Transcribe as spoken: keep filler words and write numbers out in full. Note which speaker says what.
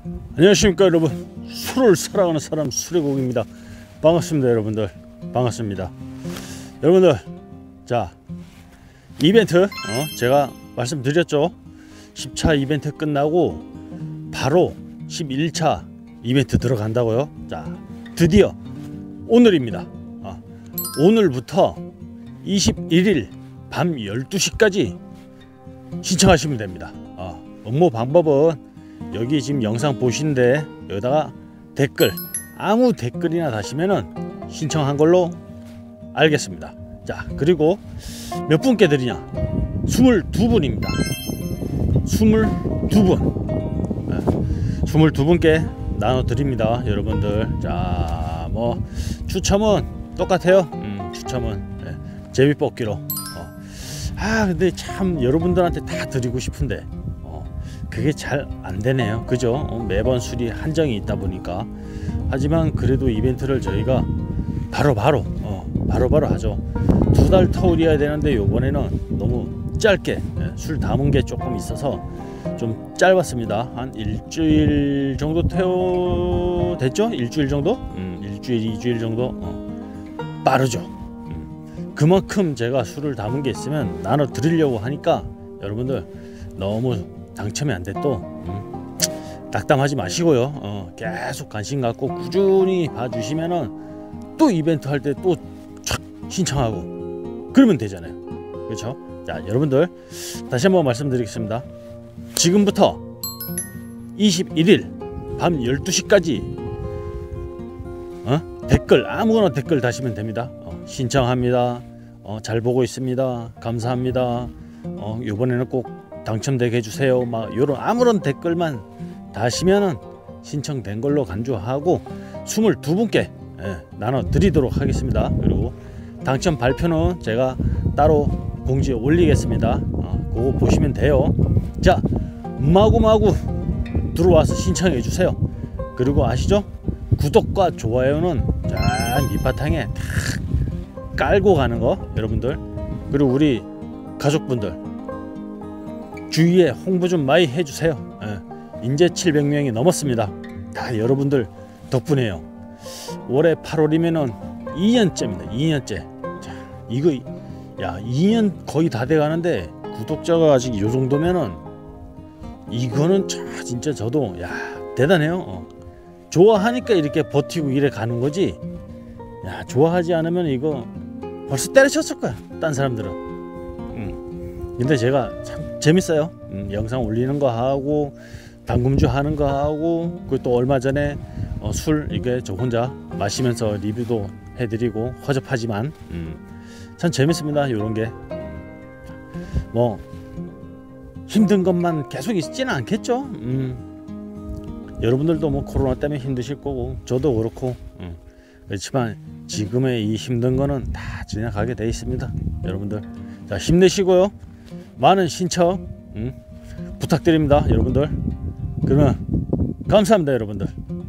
Speaker 1: 안녕하십니까 여러분. 술을 사랑하는 사람 수레공입니다. 반갑습니다 여러분들. 반갑습니다 여러분들. 자, 이벤트 어, 제가 말씀드렸죠. 십 차 이벤트 끝나고 바로 십일 차 이벤트 들어간다고요. 자, 드디어 오늘입니다. 어, 오늘부터 이십일 일 밤 열두 시까지 신청하시면 됩니다. 어, 업무 방법은 여기 지금 영상 보시는데 여기다가 댓글, 아무 댓글이나 다시면은 신청한 걸로 알겠습니다. 자, 그리고 몇 분께 드리냐? 이십이 분입니다. 이십이 분. 네, 이십이 분께 나눠 드립니다 여러분들. 자, 뭐 추첨은 똑같아요. 음, 추첨은 네, 제비 뽑기로. 어. 아, 근데 참 여러분들한테 다 드리고 싶은데 어, 그게 잘 안되네요. 그죠? 어, 매번 술이 한정이 있다 보니까. 하지만 그래도 이벤트를 저희가 바로바로 어, 바로바로 하죠. 두 달 터울이어야 되는데 요번에는 너무 짧게 예, 술 담은 게 조금 있어서 좀 짧았습니다. 한 일주일 정도 태워 됐죠? 일주일 정도? 음, 일주일, 이주일 정도 어, 빠르죠. 음, 그만큼 제가 술을 담은 게 있으면 나눠 드리려고 하니까 여러분들 너무 당첨이 안 돼 또 음, 낙담하지 마시고요. 어, 계속 관심 갖고 꾸준히 봐주시면은 또 이벤트 할 때 또 촥 신청하고 그러면 되잖아요. 그렇죠? 자, 여러분들 다시 한번 말씀드리겠습니다. 지금부터 이십일 일 밤 열두 시까지 어? 댓글 아무거나 댓글 다시면 됩니다. 어, 신청합니다. 어, 잘 보고 있습니다. 감사합니다. 어, 이번에는 꼭 당첨되게 해주세요. 막 요런 아무런 댓글만 다시면은 신청된 걸로 간주하고 이십이 분께 예, 나눠 드리도록 하겠습니다. 그리고 당첨 발표는 제가 따로 공지에 올리겠습니다. 어, 그거 보시면 돼요. 자, 마구마구 들어와서 신청해 주세요. 그리고 아시죠? 구독과 좋아요는 짠 밑바탕에 탁 깔고 가는 거 여러분들. 그리고 우리 가족분들 주위에 홍보 좀 많이 해주세요. 예, 이제 칠백 명이 넘었습니다. 다 여러분들 덕분에요. 올해 팔월이면은 이 년째입니다. 이 년째. 자, 이거 야, 이 년 거의 다 돼가는데 구독자가 아직 요 정도면은 이거는 참 진짜 저도 야 대단해요. 어. 좋아하니까 이렇게 버티고 이래 가는 거지. 야, 좋아하지 않으면 이거 벌써 때려쳤을 거야 딴 사람들은. 음. 근데 제가 참 재밌어요. 음, 영상 올리는 거 하고 당금주 하는 거 하고 그또 얼마 전에 어, 술 이게 저 혼자 마시면서 리뷰도 해드리고 허접하지만 음, 참 재밌습니다. 요런 게 뭐 힘든 것만 계속 있지는 않겠죠. 음, 여러분들도 뭐 코로나 때문에 힘드실 거고 저도 그렇고 음, 그렇지만 지금의 이 힘든 거는 다 지나가게 돼 있습니다. 여러분들 자, 힘내시고요. 많은 신청 음, 부탁드립니다 여러분들. 그러면 감사합니다 여러분들.